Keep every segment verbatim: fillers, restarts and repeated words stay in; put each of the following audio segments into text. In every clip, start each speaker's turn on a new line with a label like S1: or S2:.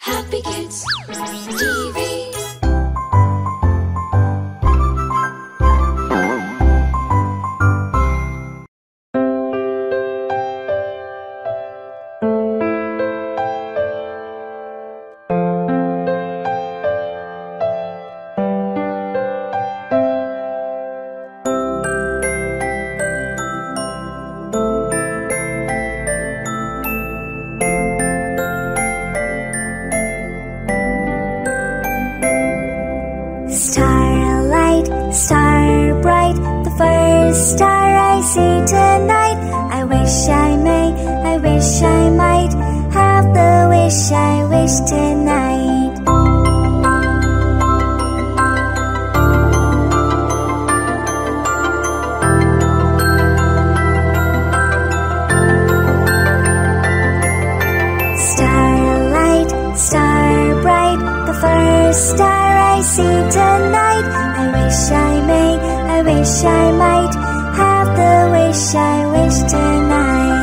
S1: Happy Kids ti vi.
S2: Starlight, star bright, the first star I see tonight. I wish I may, I wish I might have the wish I wish tonight. Starlight, star bright, the first star I see tonight. I wish I may, I wish I might have the wish I wish tonight.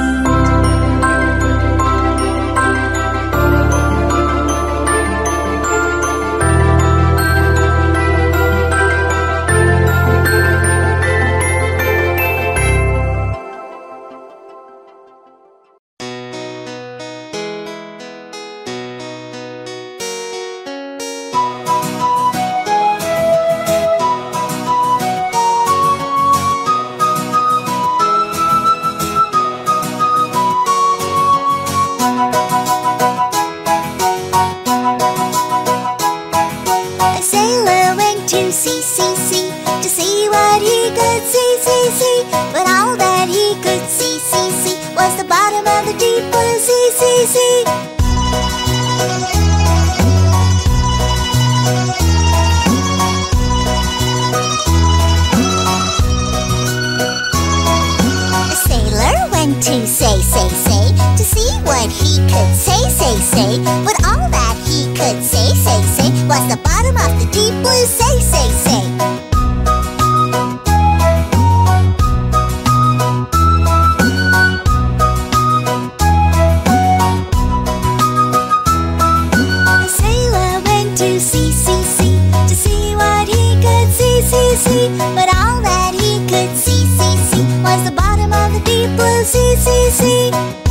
S2: But all that he could see, see, see was the bottom of the deep blue sea, sea, sea. A sailor went to say, say, say to see what he could say, say, say. But all that he could say, say, say was the bottom of the deep blue say, say, say. But all that he could see, see, see was the bottom of the deep blue sea, sea, sea.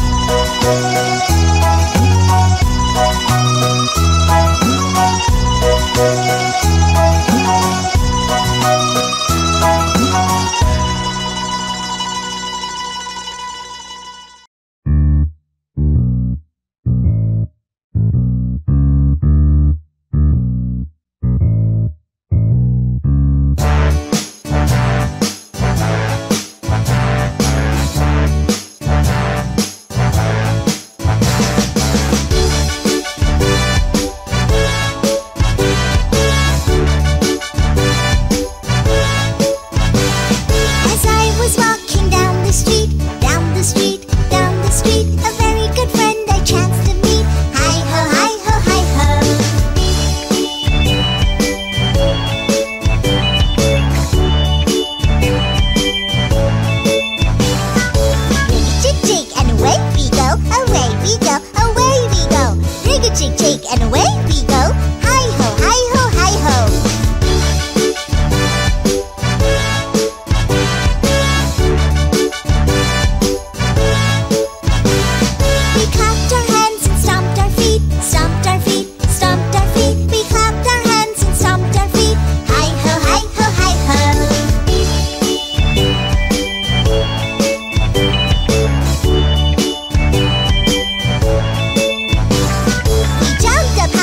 S2: And away we go, hi-ho, hi-ho, hi-ho. We clapped our hands and stomped our feet, stomped our feet, stomped our feet. We clapped our hands and stomped our feet, hi-ho, hi-ho, hi-ho. We jumped up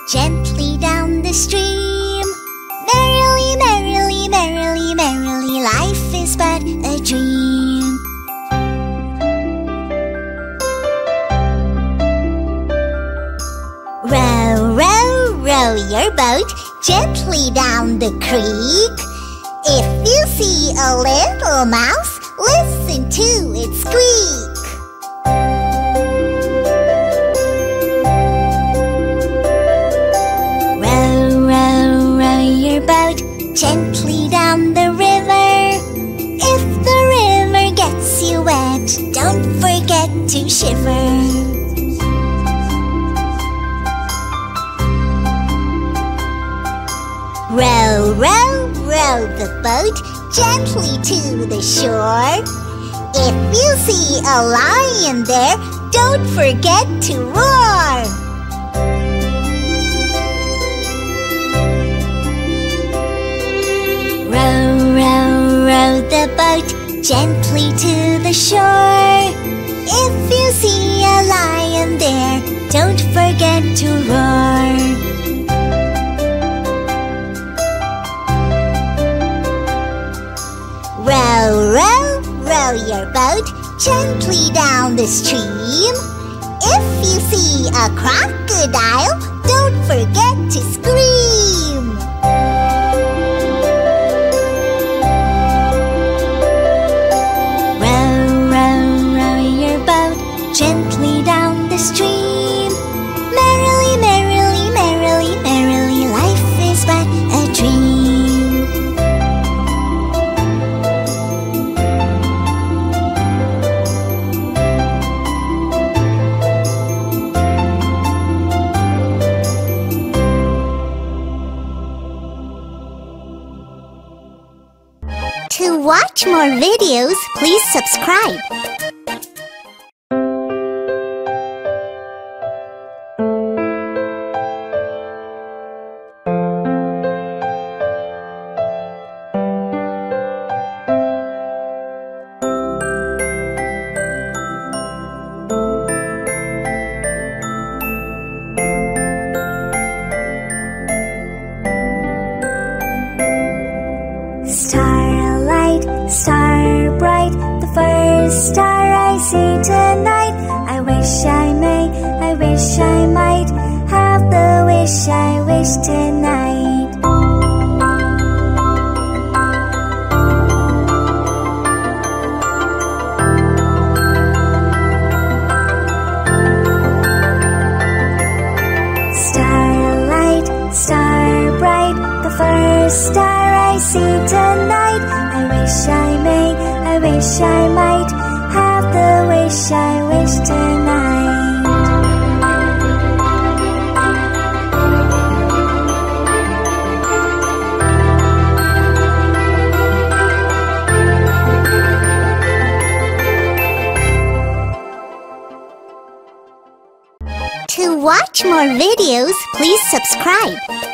S2: gently down the stream. Merrily, merrily, merrily, merrily, life is but a dream. Row, row, row your boat gently down the creek. If you see a little mouse, listen to it squeak. Row, row, row your boat gently down the river. If the river gets you wet, don't forget to shiver. Row, row, row the boat gently to the shore. If you see a lion there, don't forget to roar. Row, row, row the boat gently to the shore. If you see a lion there, don't forget to roar. Row, row, row your boat gently down the stream. If you see a crocodile, don't forget to scream. Row, row, row your boat gently down the stream. Merrily, merrily, merrily, merrily, life is but a dream. To watch more videos, please subscribe. Starlight, star bright, the first star I see tonight. I wish I may, I wish I might have the wish I wish tonight. Starlight, star bright, the first star I see tonight. I wish I may, I wish I might have the wish I wish tonight. To watch more videos, please subscribe.